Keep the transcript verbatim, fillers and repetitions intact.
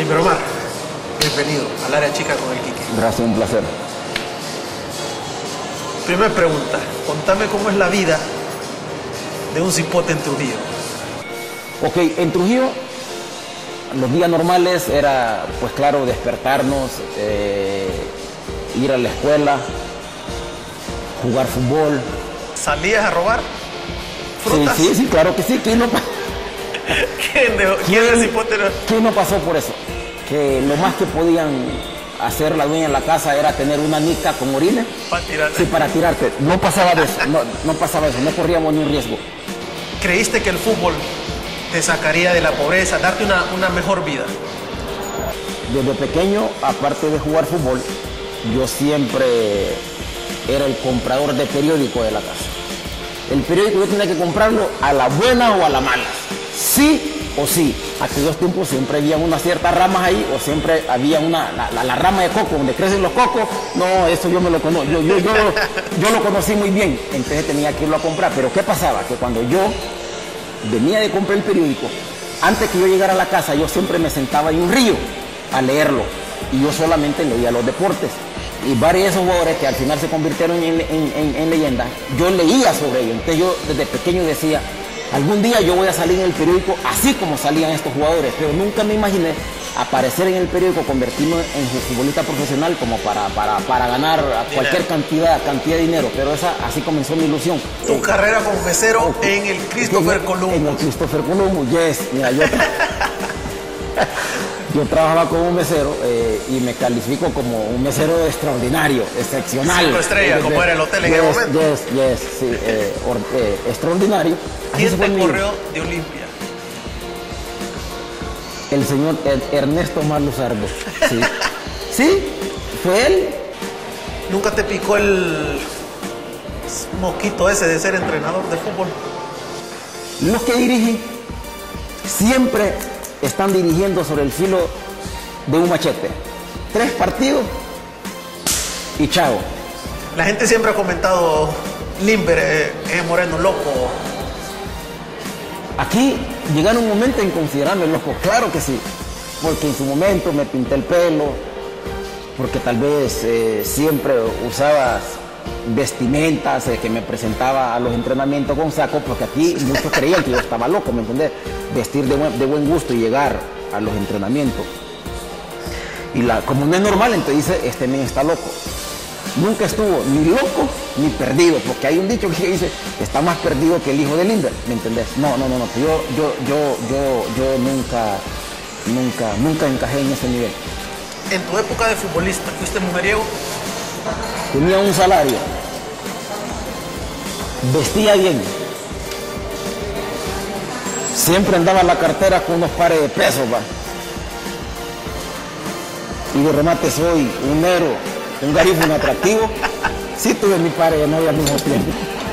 Limberomar, bienvenido al área chica con el Quique. Gracias, un placer. Primera pregunta, contame cómo es la vida de un cipote en Trujillo. Ok, en Trujillo, los días normales era, pues claro, despertarnos, eh, ir a la escuela, jugar fútbol. ¿Salías a robar frutas? Sí, sí, sí, claro que sí. ¿Quién no, ¿Quién de, ¿quién de cipote no? ¿Quién no pasó por eso? Que lo más que podían hacer la dueña en la casa era tener una nica con orines. Para tirarte. Sí, para tirarte. No pasaba de eso, no, no pasaba eso, no corríamos ni un riesgo. ¿Creíste que el fútbol te sacaría de la pobreza, darte una, una mejor vida? Desde pequeño, aparte de jugar fútbol, yo siempre era el comprador de periódico de la casa. El periódico yo tenía que comprarlo a la buena o a la mala. Sí o sí. Aquellos tiempos siempre había unas ciertas ramas ahí, o siempre había una, la, la, la rama de coco, donde crecen los cocos. No, eso yo me lo conozco, yo, yo, yo, yo lo conocí muy bien, entonces tenía que irlo a comprar. Pero ¿qué pasaba? Que cuando yo venía de comprar el periódico, antes que yo llegara a la casa, yo siempre me sentaba en un río a leerlo, y yo solamente leía los deportes. Y varios de esos jugadores que al final se convirtieron en, en, en, en leyendas, yo leía sobre ellos. Entonces yo desde pequeño decía, algún día yo voy a salir en el periódico así como salían estos jugadores, pero nunca me imaginé aparecer en el periódico, convertirme en futbolista profesional como para, para, para ganar cualquier cantidad, cantidad de dinero, pero esa, así comenzó mi ilusión. Tu eh, carrera como mesero oh, en el Christopher Columbus. En el Christopher Columbus, yes. Mira, yo, yo trabajaba como mesero eh, y me califico como un mesero extraordinario, excepcional. Cinco estrellas, como era el hotel en yes, el momento. Yes, yes, sí, eh, or, eh, extraordinario. ¿Quién te corrió de Olimpia? El señor Ernesto Maluzardo. Sí. Sí, fue él. ¿Nunca te picó el mosquito ese de ser entrenador de fútbol? Los que dirigen siempre están dirigiendo sobre el filo de un machete. Tres partidos y chao. La gente siempre ha comentado, Limber, eh, eh, Moreno, loco. Aquí llegaron un momento en considerarme loco, claro que sí, porque en su momento me pinté el pelo, porque tal vez eh, siempre usaba vestimentas eh, que me presentaba a los entrenamientos con saco, porque aquí muchos creían que yo estaba loco, ¿me entendés? Vestir de buen, de buen gusto y llegar a los entrenamientos. Y la, como no es normal, entonces dice, este men está loco. Nunca estuvo ni loco ni perdido, porque hay un dicho que dice, está más perdido que el hijo de Limber, ¿me entendés? No, no, no, no, yo, yo, yo, yo, yo nunca, nunca, nunca encajé en ese nivel. ¿En tu época de futbolista fuiste mujeriego? Tenía un salario, vestía bien, siempre andaba en la cartera con unos pares de pesos, va. Y de remate soy un negro, un garífano atractivo. Sí tuve mi padre de novia al mismo tiempo.